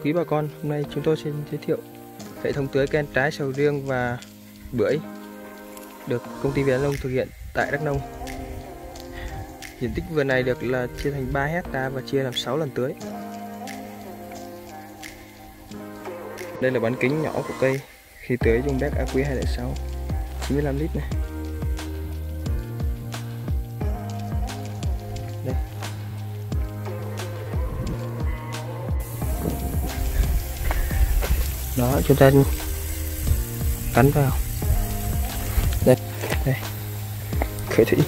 quý bà con, hôm nay chúng tôi xin giới thiệu hệ thống tưới ken trái sầu riêng và bưởi được công ty Việt An Long thực hiện tại Đắk Nông. Diện tích vườn này được là chia thành 3 hectare và chia làm 6 lần tưới. Đây là bán kính nhỏ của cây khi tưới dùng Beck Aqui 206 95 lít này. Đây. Đó, chúng ta cắn vào. Đây, đây. Khởi thủy.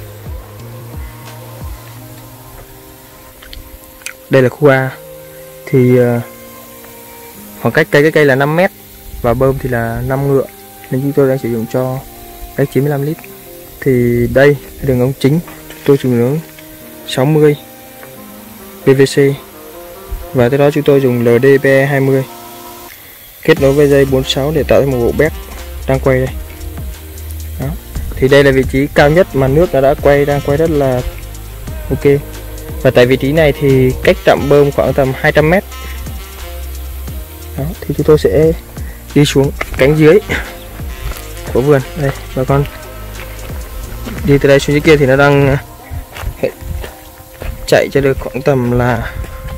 Đây là khu A. Thì khoảng cách cây cái cây là 5 mét và bơm thì là 5 ngựa, nên chúng tôi đang sử dụng cho cái 95 lít. Thì đây đường ống chính chúng tôi dùng đường 60 PVC và tới đó chúng tôi dùng LDPE 20 kết nối với dây 46 để tạo ra một bộ Beck đang quay đây. Đó. Thì đây là vị trí cao nhất mà nước đã quay, đang quay rất là ok. Và tại vị trí này thì cách trạm bơm khoảng tầm 200 mét. Đó, thì chúng tôi sẽ đi xuống cánh dưới của vườn. Đây, bà con đi từ đây xuống dưới kia thì nó đang chạy cho được khoảng tầm là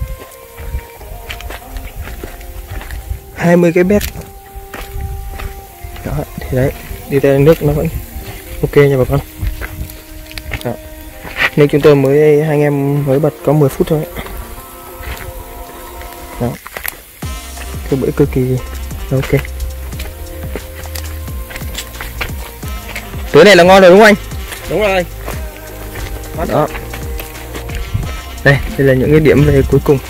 20 cái Beck. Đó, thì đấy, đi tới nước nó vẫn ok nha bà con. Đó. Nhưng chúng tôi hai anh em mới bật có 10 phút thôi. Đó. Cái bưởi cực kỳ ok. Tưới này là ngon rồi đúng không anh? Đúng rồi. Đó. Đây là những cái điểm về cuối cùng.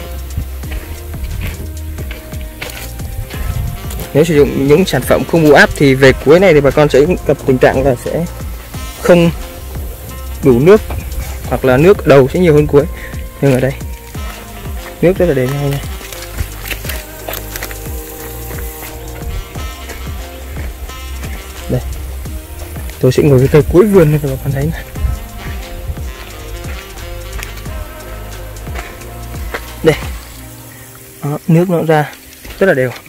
Nếu sử dụng những sản phẩm không bù áp thì về cuối này thì bà con sẽ gặp tình trạng là sẽ không đủ nước, hoặc là nước đầu sẽ nhiều hơn cuối. Nhưng ở đây nước rất là đều nhau nha. Đây, tôi sẽ ngồi cái cây cuối vườn này cho bà con thấy này. Đây, đó, nước nó ra rất là đều.